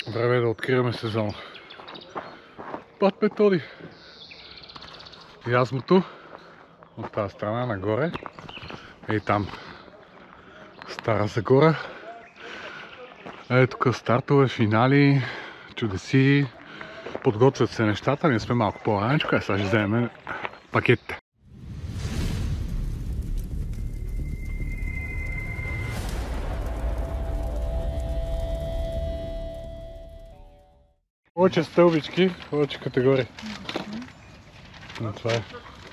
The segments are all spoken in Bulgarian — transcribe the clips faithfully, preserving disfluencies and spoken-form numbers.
Време е да откриваме сезона. Път Методи. Язмото от тази страна нагоре. Ей там Стара Загора. Ей тук стартове, финали, чудеси. Подготвят се нещата. Ние сме малко по-раничко, а сега ще вземем пакетите. Повече стълбички, повече категории. Но това е.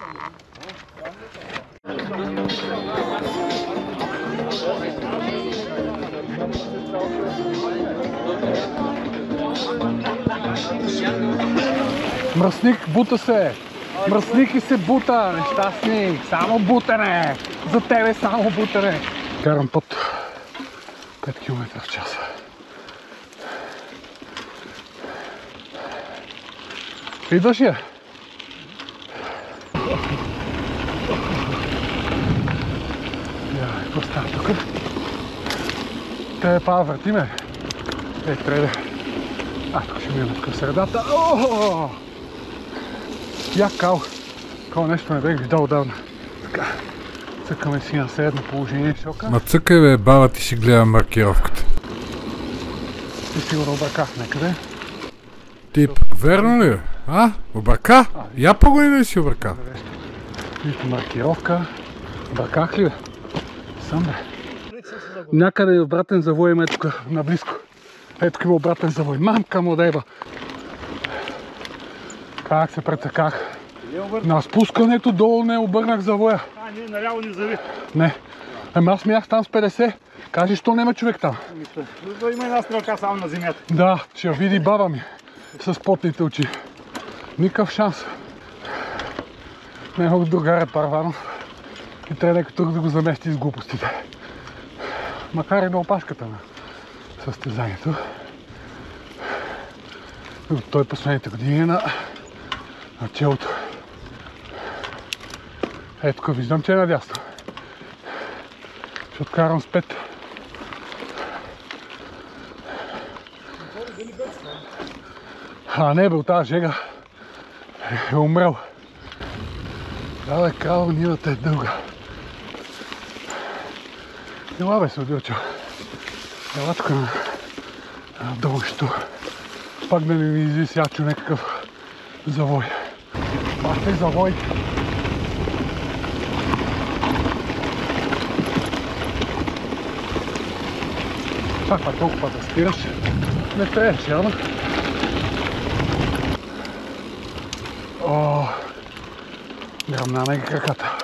Мръсник, бута се! Мръсник и се бута, нещастник! Само бутане! За тебе само бутане! Карам път пет километра в час. Идваш я? Я, какво става тук? Те пава върти ме. Ей, трябва да... А, тук ще минем тук в средата. Ооо! Я кал. Такова нещо не бех видал отдавна. Така. Цъкаме си на средно положение шока. Ма цъкай бе, баба ти ще гледа маркировката. Ти сигурно обърках някъде. Тип, верно ли бе? А? Обърка? Я погони да си обърка. Вижте маркировка. Обърках ли бе? Сам бе. Някъде обратен завой има тук наблизко. Ето има обратен завой. Мамка му дейба. Как се прецаках. На спускането долу не обърнах завоя. А, не, наляво не зави. Не. Ами аз минах там с петдесет. Кажи, що няма човек там. Да има една стрелка само на земята. Да, ще я види баба ми. С потните очи. Никакъв шанс. Не мога другаря Парванов. И трябва да тук да го замести с глупостите. Макар и на опашката на състезанието. Той последните години е на началото. Ето тук виждам, че е надясно. Ще откарам с пет. А не бе, от тази жега е умрел. Да бе, крал, нивата е дълга. Ела бе, се отдълчал. Ела тук на дължето. Пак да не ми извиси ячо някакъв завой. Пак е завой. Пак пак толкова да спираш. Не трябваше, явно. О, гръмна мега краката.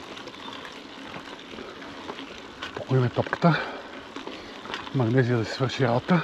Покоиме топката. Магнезия да си свърши работа.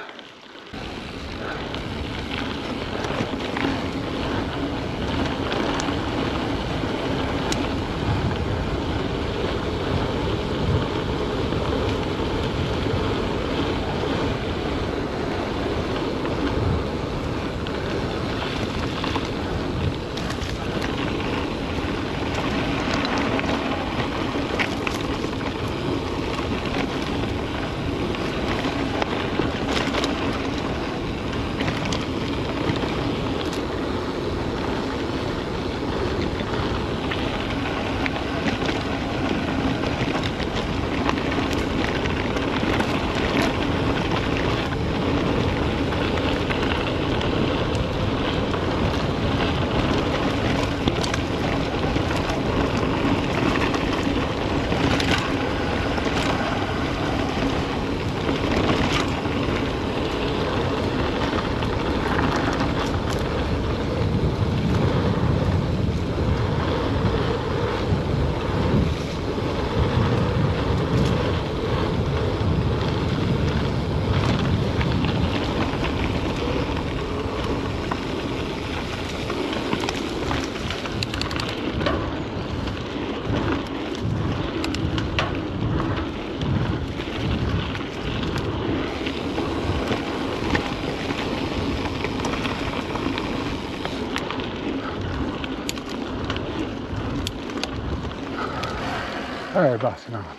Е, да, си няма.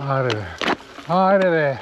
Хайде бе. Хайде бе.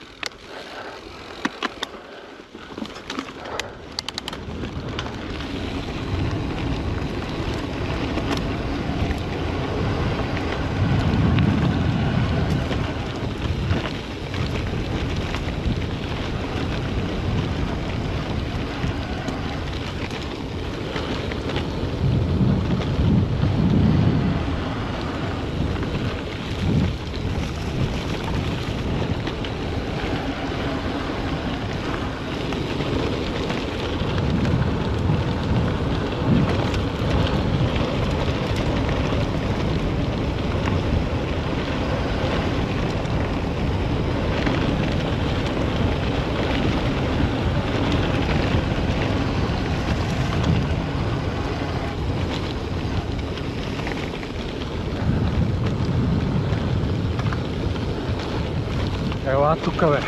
Ела тука бе.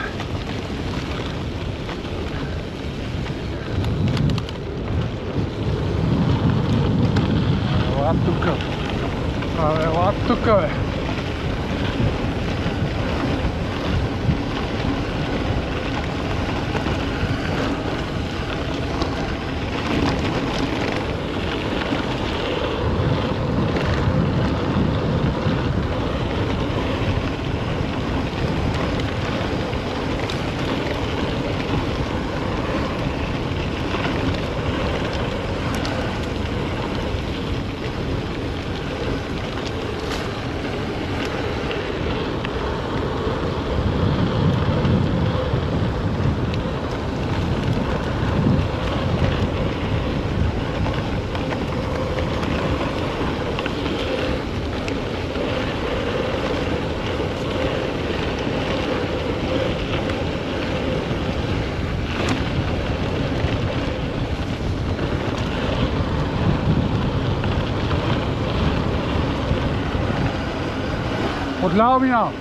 Ела тука. Абе, ела тука бе. Отляво минавам.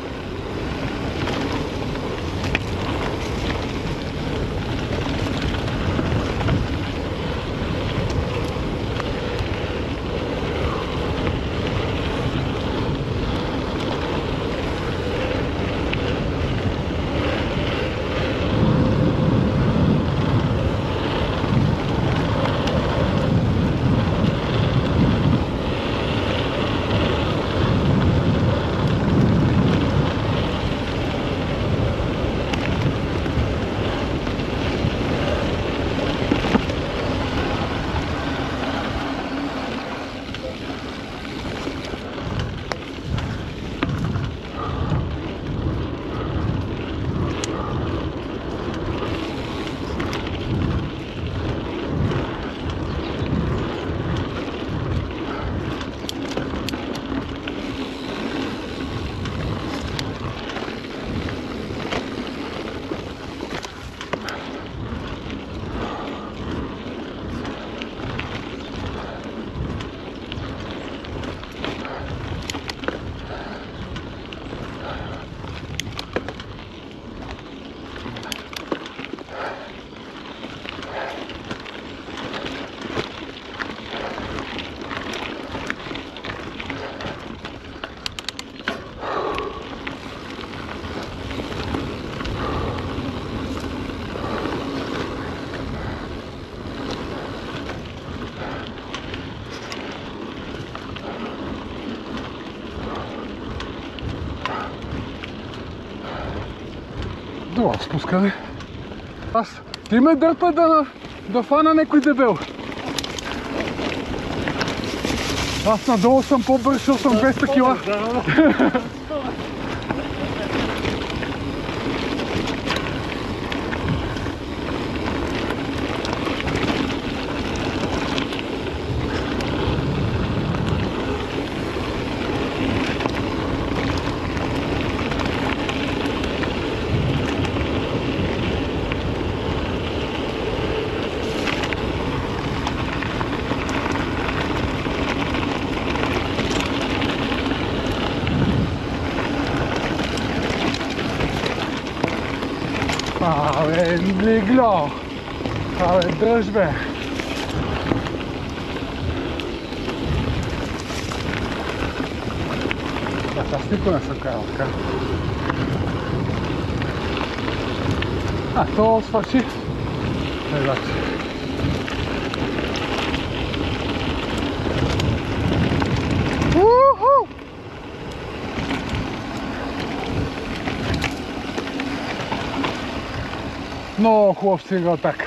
Добре, спускаме. Аз, ти ме дърпа да, да фана някой дебел. Аз надолу съм по-бърз, защото съм двеста кила. Абе, легло! Абе, дръж бе! Аз никога не съм карал така. А, то свърши. Не, значи. Уху! Много хубав сингъл атак.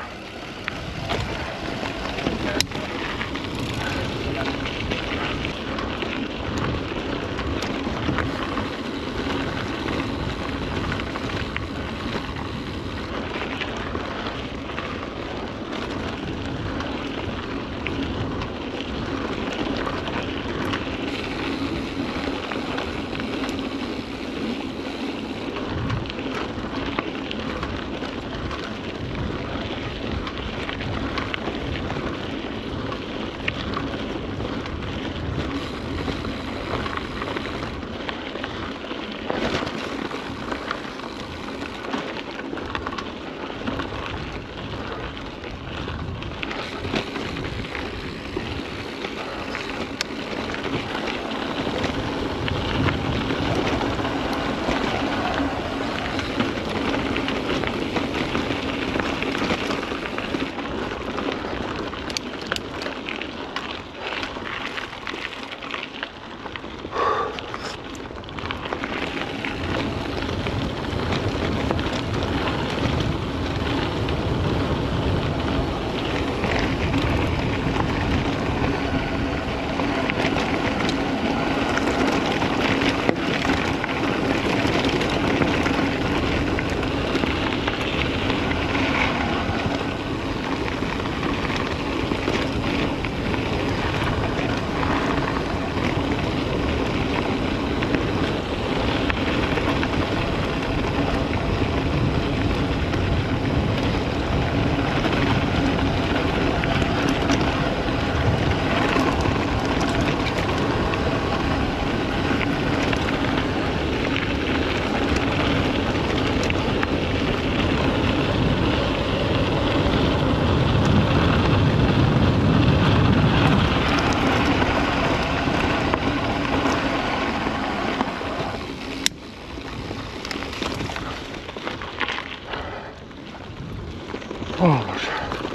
О, Боже.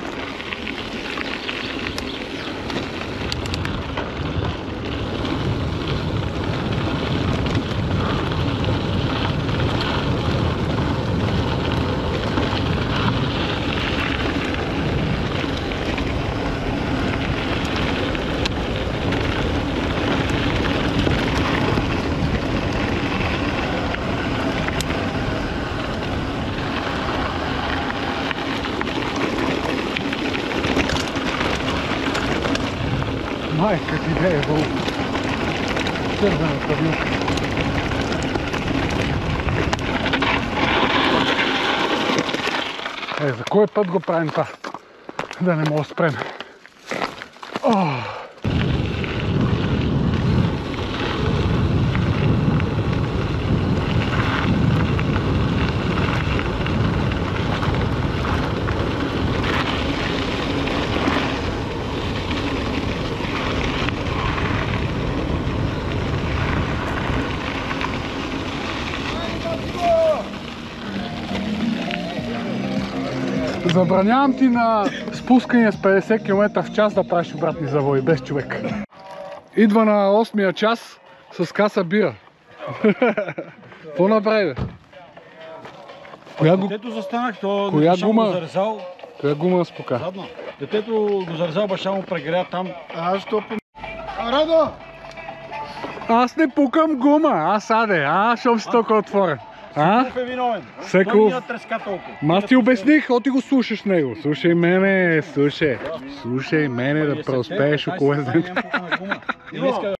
Майка ти бе е вълк. Червена табилка. Е, за кой път го правим това? Да не мога да спрем. Ох! Забранявам ти на спускане с петдесет километра в час да правиш обратни завои без човек. Идва на осмия час с каса бира. Какво направи, бе? Коя гу... Детето застанах, то Коя баща гума? му го зарезал. Коя гума спука? Задна. Детето го зарезал, баща му прегря там. Аз то по... Радо! Аз не пукам гума, аз аде, а, щом си толкова отворен. А? Секов е виновен. Секов. Той ни натреска толкова. Ма аз ти обясних, о ти го слушаш него. Слушай мене, слушай. Слушай мене да преуспееш около Дай си, дай, дай, дай, дай, дай, дай, дай, дай, дай, дай, дай, дай, дай, дай, дай, дай, дай, дай,